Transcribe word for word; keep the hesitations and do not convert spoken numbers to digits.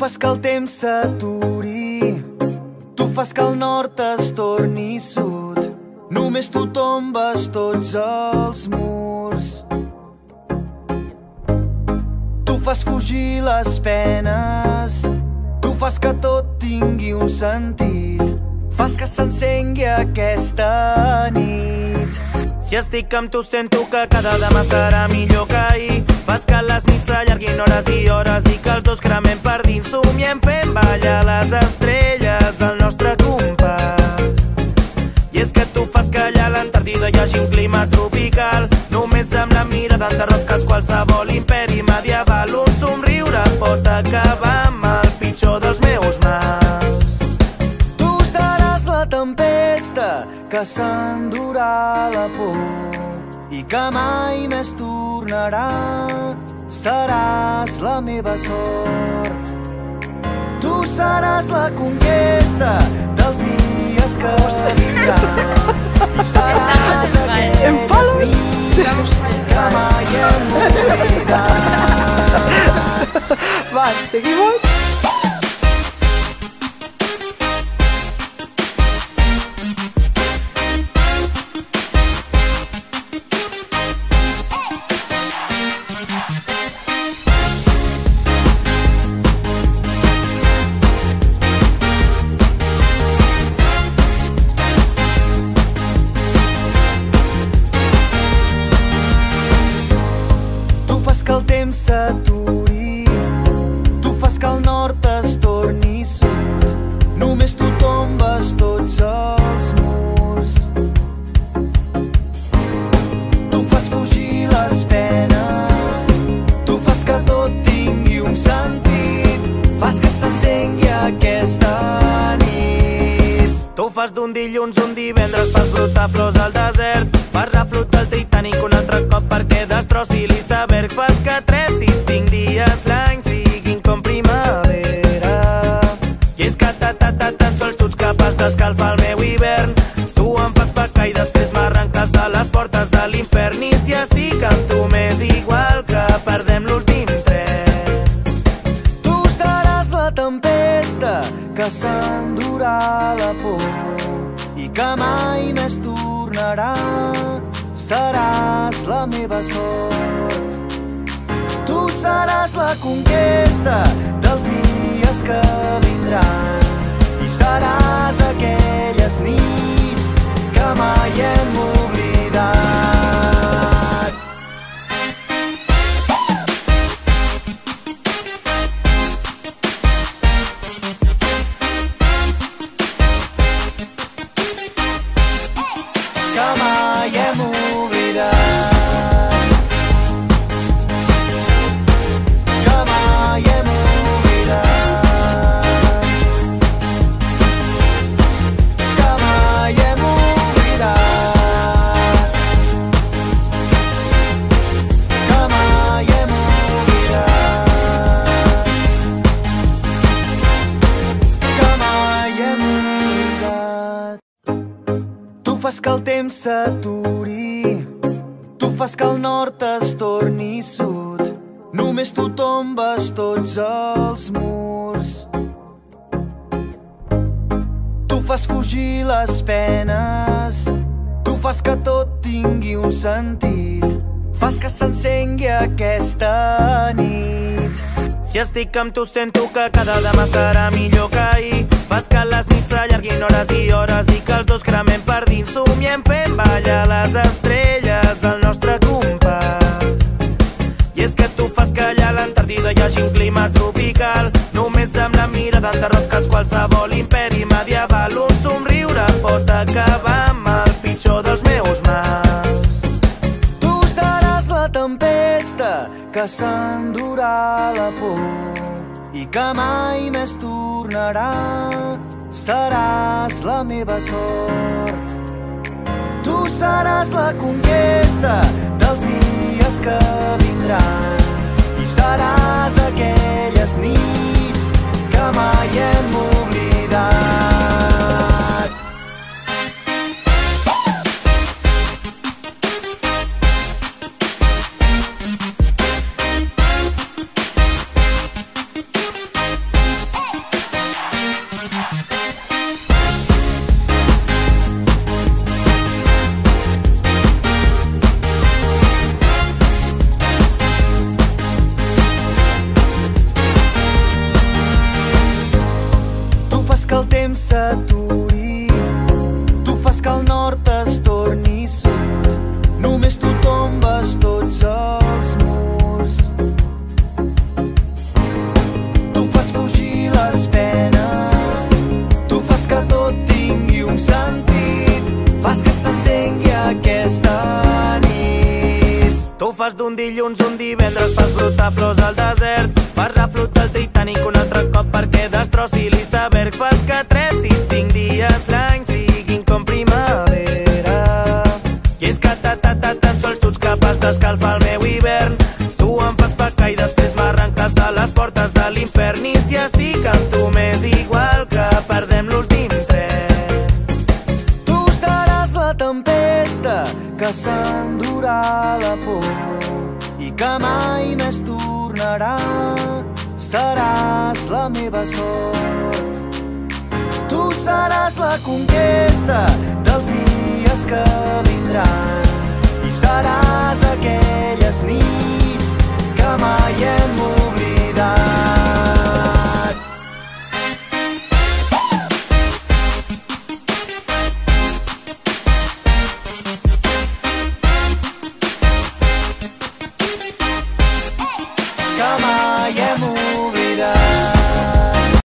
fas que el temps s'aturi, tu fas que el nord es torni sud. Només tu tombes tots els murs. Tu fas fugir les penes, tu fas que tot tingui un sentit, fas que s'encengui aquesta nit. Si estic amb tu sento que cada demà serà millor que ahir. Fas que les nits s'allarguin hores i hores i que els dos cremem per dins. Somiem fent ballar les estrelles al nostre compàs. I és que tu fas que allà a l'Antàrtida hi hagi un clima tropical. Només amb la mirada enderroques qualsevol imperi medieval. Un somriure pot acabar amb el pitjor dels meus mals. Tu seràs la tempesta que s'endurà la por i que mai més tornarà. Seràs la meva sort. Tu seràs la conquesta dels dies que vindran. I seràs aquelles nits que mai hem oblidat. Va, seguimos. Que el temps s'aturi, tu fas que el nord es torni sud. Només tu tombes tots els murs. Tu fas fugir les penes, tu fas que tot tingui un sentit, fas que s'encengui aquesta nit. Tu fas d'un dilluns un divendres, fas brotar flors al desert, fas reflotar el Titanic un altre cop perquè destrossi l'iceberg. Fas que tres i cinc dies l'any siguin com primavera. I és que ta ta ta tan sols tu ets capaç d'escalfar el meu hivern. Tu em fas pecar i després m'arrenques de les portes de l'infern. I si estic amb tu m'és igual que perdem l'últim tren. Tu seràs la tempesta que s'endurà la por i que mai més tornarà. Seràs la meva sort. Tu seràs la conquesta dels dies que vindran. I seràs aquelles nits que mai hem oblidat. Que mai hem oblidat. Que mai hem oblidat. Que mai hem oblidat. Que mai hem oblidat. Que mai hem oblidat. Tu fas que el temps s'aturi, tu fas que el nord es torni sud. Només tu tombes tots els murs. Tu fas fugir les penes, tu fas que tot tingui un sentit, fas que s'encengui aquesta nit. Si estic amb tu sento que cada demà serà millor que ahir. Fas que les nits s'allarguin hores i hores i que els dos cremem per dins. Somiem fent ballar les estrelles al nostre compàs. I és que tu fas que allà a l'Antàrtida hi hagi un clima tropical. Només amb la mirada enderroques qualsevol imperi medieval. Un somriure pot acabar amb el pitjor dels meus mals. Tu seràs la tempesta que s'endurà la por i que mai més tornarà. Seràs la meva sort. Tu seràs la conquesta dels dies que vindran. I seràs aquelles nits que mai hem oblidat. fas d'un dilluns un divendres, fas brotar flors al desert, fas reflotar el Titanic un altre cop perquè destrossi l'iceberg, fas que tres i cinc dies l'any siguin com primavera. I és que ta ta ta tan sols tu ets capaç d'escalfar el meu hivern. Tu em fas pecar i després m'arrenques de les portes de l'infern. I si estic amb tu m'és igual que perdem l'últim tren. Tu seràs la tempesta que s'endurà la por i que mai més tornarà. Seràs la meva sort. Tu seràs la conquesta